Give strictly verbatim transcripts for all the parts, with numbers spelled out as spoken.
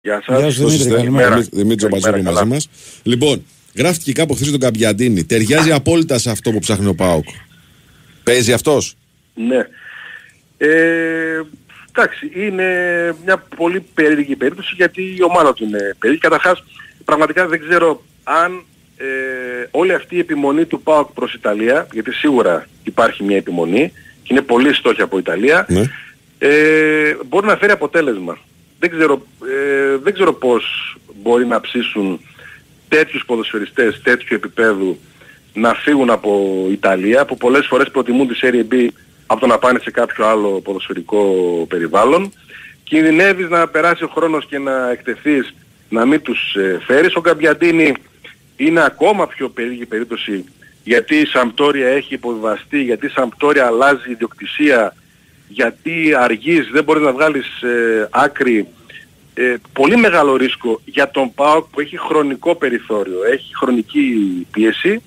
Γεια σας. Γεια σας Δημήτρη, καλημέρα. Δημήτρη Τζομπατζόγλου μαζί μας. Λοιπόν, γράφτηκε κάπου χθες τον Καμπιαντίνη. Ταιριάζει απόλυτα σε αυτό που ψάχνει ο ΠΑΟΚ. Παίζει αυτός? Ναι. Ε, εντάξει, είναι μια πολύ περίεργη περίπτωση γιατί η ομάδα του είναι περίεργη. Καταρχάς, πραγματικά δεν ξέρω αν ε, όλη αυτή η επιμονή του ΠΑΟΚ προς Ιταλία, γιατί σίγουρα υπάρχει μια επιμονή και είναι πολύ στόχοι από Ιταλία, ναι. ε, μπορεί να φέρει αποτέλεσμα. Δεν ξέρω, ε, δεν ξέρω πώς μπορεί να ψήσουν τέτοιους ποδοσφαιριστές τέτοιου επίπεδου να φύγουν από Ιταλία, που πολλές φορές προτιμούν τη Serie B από το να πάνε σε κάποιο άλλο ποδοσφαιρικό περιβάλλον. Κινδυνεύεις να περάσει ο χρόνος και να εκτεθείς να μην τους ε, φέρεις. Ο Καμπιαντίνη είναι ακόμα πιο περίεργη περίπτωση γιατί η Σαμπτόρια έχει υποβιβαστεί, γιατί η Σαμπτόρια αλλάζει ιδιοκτησία, γιατί αργείς, δεν μπορείς να βγάλεις ε, άκρη. Ε, πολύ μεγάλο ρίσκο για τον ΠΑΟΚ που έχει χρονικό περιθώριο, έχει χρονική πίεση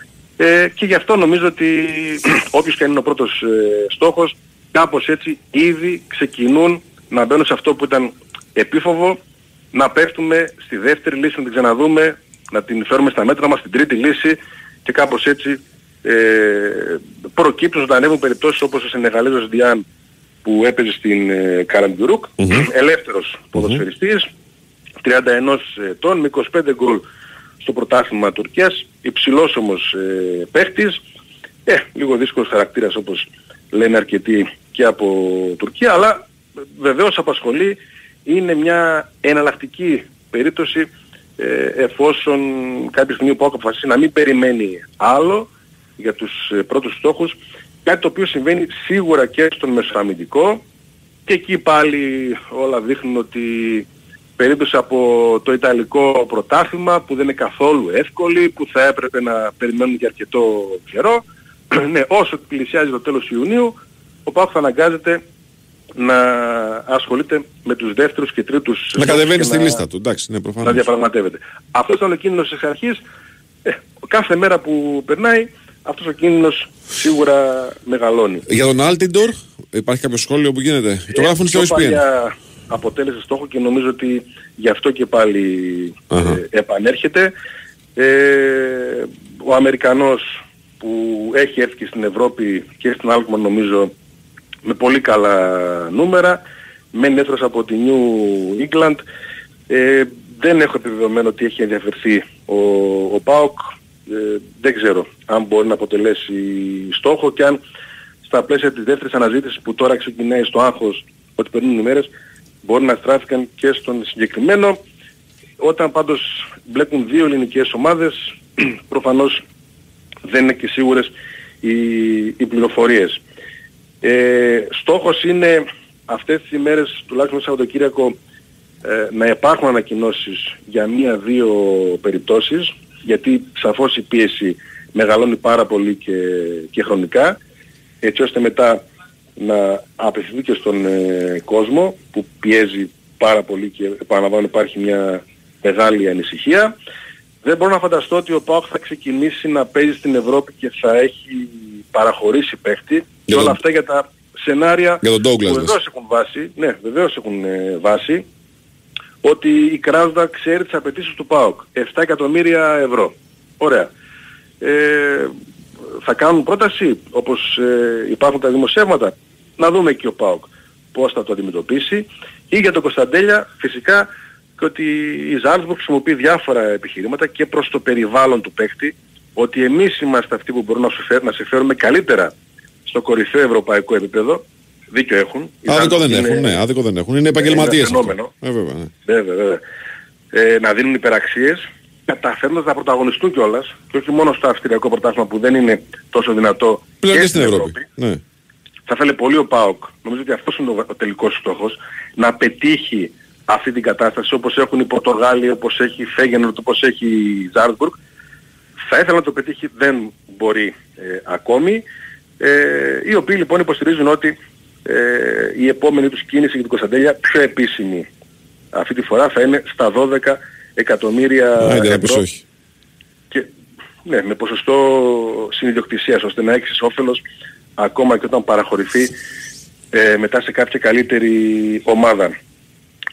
ε, και γι' αυτό νομίζω ότι όποιος και είναι ο πρώτος ε, στόχος, κάπως έτσι ήδη ξεκινούν να μπαίνουν σε αυτό που ήταν επίφοβο, να πέφτουμε στη δεύτερη λύση, να την ξαναδούμε, να την φέρουμε στα μέτρα μας, στην τρίτη λύση και κάπως έτσι ε, προκύπτουν να ανέβουν περιπτώσεις όπως ο Σενεγαλέζος Διάν που έπαιζε στην ε, Καραμπιουρούκ, mm-hmm. ελεύθερος mm-hmm. ποδοσφαιριστής, τριάντα ένα ετών, με είκοσι πέντε γκολ στο πρωτάθλημα Τουρκίας, υψηλός όμως ε, παίχτης, ε, λίγο δύσκολος χαρακτήρας όπως λένε αρκετοί και από Τουρκία, αλλά βεβαίως απασχολεί, είναι μια εναλλακτική περίπτωση ε, εφόσον κάποια στιγμή ο ΠΑΟΚ αποφασίσει να μην περιμένει άλλο για τους ε, πρώτους στόχους, κάτι το οποίο συμβαίνει σίγουρα και στον μεσοαμυντικό και εκεί πάλι όλα δείχνουν ότι περίπτωση από το Ιταλικό πρωτάθλημα που δεν είναι καθόλου εύκολη, που θα έπρεπε να περιμένουν για αρκετό καιρό. Ναι, όσο πλησιάζει το τέλος Ιουνίου, ο ΠΑΟΚ θα αναγκάζεται να ασχολείται με τους δεύτερους και τρίτους. Να κατεβαίνει στη να... λίστα του, εντάξει, ναι, προφανώς. Να διαπραγματεύεται. Αυτός ήταν ο κίνδυνος εξ αρχής. Ε, κάθε μέρα που περνάει, αυτός ο κίνδυνος σίγουρα μεγαλώνει. Για τον Altidor υπάρχει κάποιο σχόλιο που γίνεται? Ε, το γράφουν στο ες πι εν. Αποτέλεσε στόχο και νομίζω ότι γι' αυτό και πάλι uh-huh. ε, επανέρχεται. Ε, ο Αμερικανός που έχει έρθει και στην Ευρώπη και στην Alkmaar νομίζω με πολύ καλά νούμερα, μένει έτρος από τη New England. Ε, δεν έχω επιβεβαιωμένο ότι έχει ενδιαφερθεί ο, ο ΠΑΟΚ. Ε, δεν ξέρω αν μπορεί να αποτελέσει στόχο και αν στα πλαίσια της δεύτερης αναζήτησης που τώρα ξεκινάει στο άγχος ότι περνούν οι μέρες μπορεί να στράφηκαν και στον συγκεκριμένο. Όταν πάντως μπλέκουν δύο ελληνικές ομάδες προφανώς δεν είναι και σίγουρες οι, οι πληροφορίες. Ε, στόχος είναι αυτές τις ημέρες, τουλάχιστον το Σαββατοκύριακο, ε, να υπάρχουν ανακοινώσεις για μία-δύο περιπτώσεις, γιατί σαφώς η πίεση μεγαλώνει πάρα πολύ και, και χρονικά, έτσι ώστε μετά να απευθυνθεί και στον ε, κόσμο που πιέζει πάρα πολύ και επαναλαμβάνω υπάρχει μια μεγάλη ανησυχία. Δεν μπορώ να φανταστώ ότι ο ΠΑΟΚ θα ξεκινήσει να παίζει στην Ευρώπη και θα έχει παραχωρήσει παίχτη και όλα αυτά για τα σενάρια για τον Douglas, που βεβαίως έχουν βάση, ναι, βεβαίως έχουν ε, βάση, ότι η Κράσδα ξέρει τις απαιτήσεις του ΠΑΟΚ. επτά εκατομμύρια ευρώ. Ωραία. Ε, θα κάνουν πρόταση όπως ε, υπάρχουν τα δημοσιεύματα. Να δούμε και ο ΠΑΟΚ πώς θα το αντιμετωπίσει. Ή για τον Κωνσταντέλια φυσικά και ότι η Ζάλτσμπουργκ χρησιμοποιεί διάφορα επιχειρήματα και προς το περιβάλλον του παίκτη, ότι εμείς είμαστε αυτοί που μπορούμε να σε φέρουμε, να σε φέρουμε καλύτερα στο κορυφαίο ευρωπαϊκό επίπεδο. Δίκιο έχουν. Άδικο δεν είναι, έχουν, ναι, άδικο δεν έχουν. Είναι επαγγελματίες. Είναι φαινόμενο. Ε, βέβαια, ναι. βέβαια, βέβαια. Ε, να δίνουν υπεραξίες, καταφέρνοντας να πρωταγωνιστούν κιόλας και όχι μόνο στο αυστριακό πρωτάθλημα που δεν είναι τόσο δυνατό πλέον και στην Ευρώπη. Ευρώπη. Ναι. Θα θέλει πολύ ο ΠΑΟΚ, νομίζω ότι αυτός είναι ο τελικός στόχος, να πετύχει αυτή την κατάσταση όπως έχουν οι Πορτογάλοι, όπως έχει η Φέγενορντ, όπως έχει η Ζάλτσμπουργκ. Θα ήθελα να το πετύχει, δεν μπορεί ε, ακόμη. Ε, οι οποίοι λοιπόν υποστηρίζουν ότι ε, η επόμενη τους κίνηση για την Κωνσταντέλια πιο επίσημη αυτή τη φορά θα είναι στα δώδεκα εκατομμύρια ευρώ. Και, ναι, με ποσοστό συνειδιοκτησίας ώστε να έχεις όφελος ακόμα και όταν παραχωρηθεί ε, μετά σε κάποια καλύτερη ομάδα.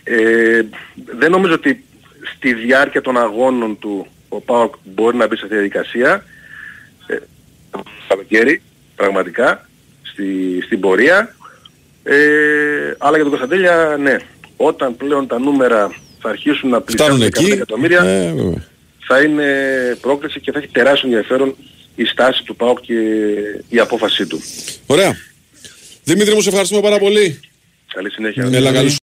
Ε, δεν νομίζω ότι στη διάρκεια των αγώνων του ο ΠΑΟΚ μπορεί να μπει σε αυτή τη διαδικασία. Ε, καλοκαίρι, πραγματικά, στη, στην πορεία. Ε, αλλά για τον Κωνσταντέλια, ναι. Όταν πλέον τα νούμερα θα αρχίσουν να πλησιάζουν εκατό εκατομμύρια, ε, θα είναι πρόκληση και θα έχει τεράστιο ενδιαφέρον η στάση του ΠΑΟΚ και η απόφασή του. Ωραία. Δημήτρη μου, σε ευχαριστούμε πάρα πολύ. Καλή συνέχεια. Έλα, καλή